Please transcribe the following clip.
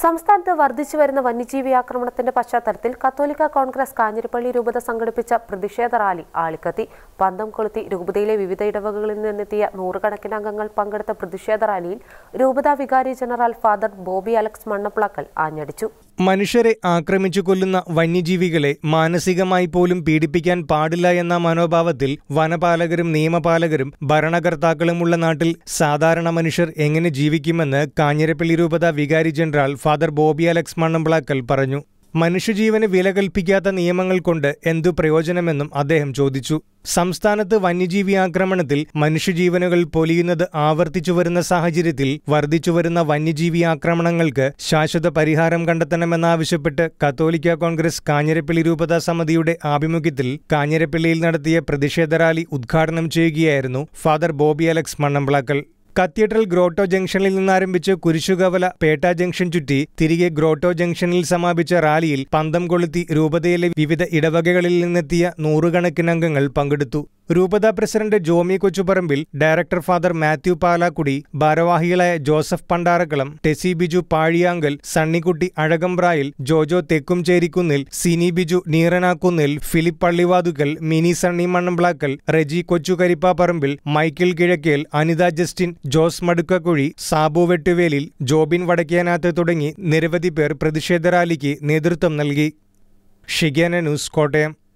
സംസ്ഥാനത്ത് വർദ്ധിച്ചുവരുന്ന വന്യജീവി ആക്രമണത്തിന്റെ പശ്ചാത്തലത്തിൽ കത്തോലിക്ക കോൺഗ്രസ് കാഞ്ഞിരപ്പള്ളി രൂപത സംഘടിപ്പിച്ച പ്രതിഷേധ റാലി ആളിക്കത്തി. പന്തം കൊളുത്തി രൂപതയിലെ വിവിധ ഇടവകളിൽ നിന്നെത്തിയ നൂറുകണക്കിന് അംഗങ്ങൾ പങ്കെടുത്ത പ്രതിഷേധ റാലിയിൽ രൂപത വികാരി ജനറൽ ഫാദർ ബോബി അലക്സ് മണ്ണപ്ലാക്കൽ ആഞ്ഞടിച്ചു. മനുഷ്യരെ ആക്രമിച്ചു കൊല്ലുന്ന വന്യജീവികളെ മാനസികമായി പോലും പീഡിപ്പിക്കാൻ പാടില്ല എന്ന മനോഭാവത്തിൽ വനപാലകരും നിയമപാലകരും ഭരണകർത്താക്കളുമുള്ള നാട്ടിൽ സാധാരണ മനുഷ്യർ എങ്ങനെ ജീവിക്കുമെന്ന് കാഞ്ഞിരപ്പള്ളി രൂപത വികാരി ജനറൽ ഫാദർ ബോബി അലക്സ് മണ്ണപ്ലാക്കൽ പറഞ്ഞു. മനുഷ്യജീവന് വില കൽപ്പിക്കാത്ത നിയമങ്ങൾ കൊണ്ട് എന്തു പ്രയോജനമെന്നും അദ്ദേഹം ചോദിച്ചു. സംസ്ഥാനത്ത് വന്യജീവി ആക്രമണത്തിൽ മനുഷ്യജീവനുകൾ പൊലിയുന്നത് ആവർത്തിച്ചുവരുന്ന സാഹചര്യത്തിൽ വർദ്ധിച്ചുവരുന്ന വന്യജീവി ആക്രമണങ്ങൾക്ക് ശാശ്വത പരിഹാരം കണ്ടെത്തണമെന്നാവശ്യപ്പെട്ട് കത്തോലിക്ക കോൺഗ്രസ് കാഞ്ഞിരപ്പള്ളി രൂപതാ സമിതിയുടെ ആഭിമുഖ്യത്തിൽ കാഞ്ഞിരപ്പള്ളിയിൽ നടത്തിയ പ്രതിഷേധ റാലി ഉദ്ഘാടനം ചെയ്യുകയായിരുന്നു father Bobby Alex Mannaplackal. Cathedral grotto ജംഗ്ഷനിൽ നിന്നാരംഭിച്ച് കുരിശുകവല പേട്ട ജംഗ്ഷൻ ചുറ്റി തിരികെ ഗ്രോട്ടോ ജംഗ്ഷനിൽ സമാപിച്ച റാലിയിൽ പന്തം കൊളുത്തി രൂപതയിലെ വിവിധ ഇടവകകളിൽ നിന്നെത്തിയ നൂറുകണക്കിന് അംഗങ്ങൾ പങ്കെടുത്തു. രൂപത president Jomy Kochuparambil, director father Mathew Palakkudy, ഭാരവാഹികളായ ജോസഫ് പണ്ടാറക്കളം, ടെസി ബിജു പാഴിയാങ്കൽ, സണ്ണിക്കുട്ടി അഴകമ്പ്രായിൽ, ജോജോ തെക്കുംചേരിക്കുന്നിൽ, സിനി ബിജു നീറനാക്കുന്നിൽ, ഫിലിപ്പ് പള്ളിവാതുക്കൽ, മിനി സണ്ണി മണ്ണംപ്ലാക്കൽ, റെജി കൊച്ചുകരിപ്പാപ്പറമ്പിൽ, മൈക്കിൾ കിഴക്കേൽ, അനിത ജസ്റ്റിൻ, ജോസ് മടുക്കക്കുഴി, സാബു വെട്ടുവേലിൽ, ജോബിൻ വടക്കേനാത്ത് തുടങ്ങി നിരവധി പേർ പ്രതിഷേധ റാലിക്ക് നേതൃത്വം നൽകി. ഷിഗേന ന്യൂസ്, കോട്ടയം.